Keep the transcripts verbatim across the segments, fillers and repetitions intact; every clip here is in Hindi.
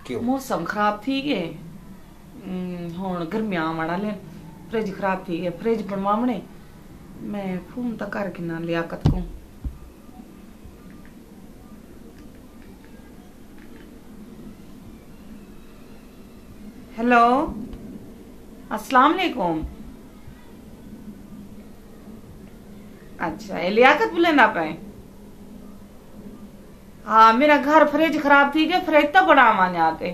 क्यों? मौसम खराब थी गए हुन गर्मियां आने ले फ्रिज खराब थी गए फ्रिज बनवावने मैं फोन तो कर गिना लियाकत को। हेलो अस्सलाम वालेकुम। अच्छा ये लियाकत बोले ना पे। हाँ मेरा घर फ्रिज खराब थी गए फ्रिज तो बनावा ने आके।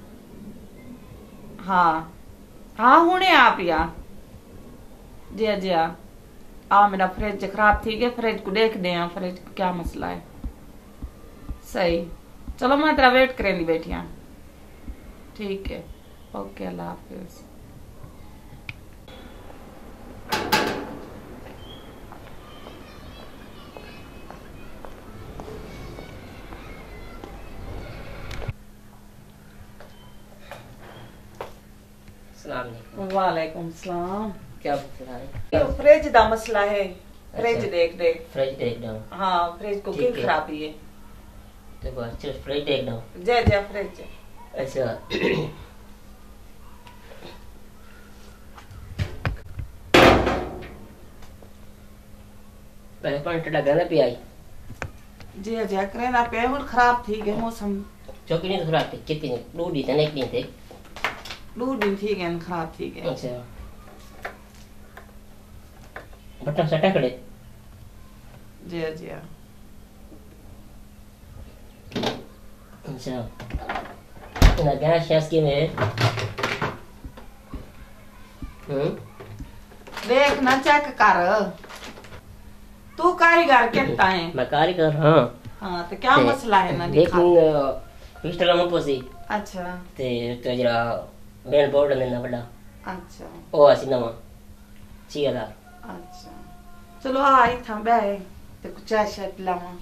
हाँ हाँ हुने आप या जी जी हाँ आ मेरा फ्रिज खराब थी गया फ्रिज को देख दे फ्रिज क्या मसला है। सही चलो मैं तेरा वेट करेंगी बैठिया। ठीक है ओके अल्लाह हाफिज। वालेकुम सलाम। क्या मसला है? ये फ्रिज दा मसला है। फ्रिज अच्छा, देख दे। फ्रिज देख दो। हाँ फ्रिज को की खराबी है तो बस चल फ्रिज देख दो। जय जय फ्रिज। अच्छा पहले पानी टड़ा गया पिया जी जी करे ना पे हुन खराब थी गए मौसम चौकी नहीं तो खराब थी कितनी दो दी थे एक दिन थे दो दिन थी गए खराब थी गए। अच्छा बटन सटा खड़े जी जी अच्छा ना गैस शैस के में हम्म देख ना चेक कर तू कारीगर कहता है। मैं कारीगर हाँ हाँ तो क्या मसला है ना दिखा। लेकिन पिस्टल में पोसी अच्छा ते तो जरा मेन बोर्ड लेना बड़ा अच्छा ओ आसी नवा छह हज़ार। अच्छा चलो आई था बे ते कुछ चाय शाय पिलावा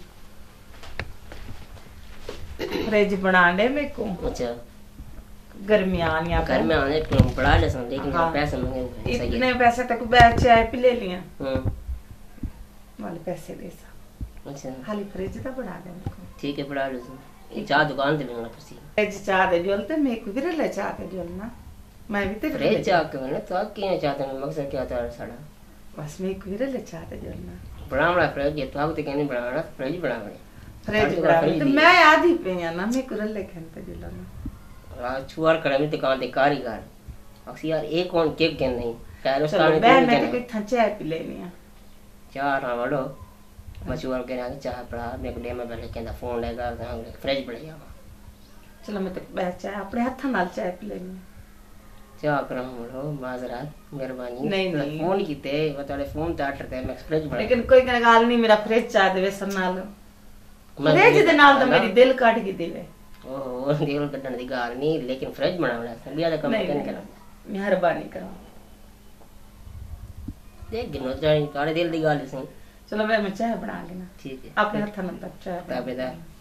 फ्रिज बना दे मेरे को। अच्छा गर्मी आनी आप घर में आने पर पड़ा ले सन लेकिन हाँ। पैसे मांगे इतने पैसे तक बैग चाय पी ले लिया हम्म वाले पैसे दे सा अच्छा खाली फ्रिज तो बना दे मेरे को। ठीक है पड़ा ले सन ये चाह दुकान ते लेना पसी फ्रिज चाह दे जोलते मेरे को भी ले चाह दे जोलना मैं भी तो फ्रिज चाह के ना तो क्या चाहते हैं मकसद क्या था साड़ा बस मेरे को भी ले चाह दे जोलना बड़ा बड़ा फ्रिज है तो आप तो कहने बड़ा बड़ा फ्रिज बड़ा बड़ा फ्रिज बना तो मैं आधी पे है ना मेरे को ले खेलते जोलना आ छुआर करे में दुकान ते कारीगर अक्सी यार एक कौन केक के नहीं टायर चलो उसका मैं मैं कोई था चाय पी लेनी है। चार हां वडो मछुआर के आगे चाह पड़ा मेरे को डे में पहले कहता फोन लेगा फ्रिज पड़ गया चलो मैं तो बैठ चाय अपने हाथ नाल चाय पी लेनी है। क्या करो बोलो माजरात मेहरबानी नहीं नहीं फोन कीते बताड़े फोन ते आटर ते मैं फ्रिज बड़ा लेकिन कोई कने गाल नहीं मेरा फ्रिज चाह दे वेसन नाल फ्रिज दे नाल तो मेरी दिल काट के दिले ओह दिल कटन दी गाल नहीं लेकिन फ्रिज बनावला संडिया दा कम कन करा मेहरबानी करो देख गिनो जाई तारे दिल दी गाल सही। चलो मैं चाय बना लेना ठीक है अपने हाथ नाल चाय ताबेदार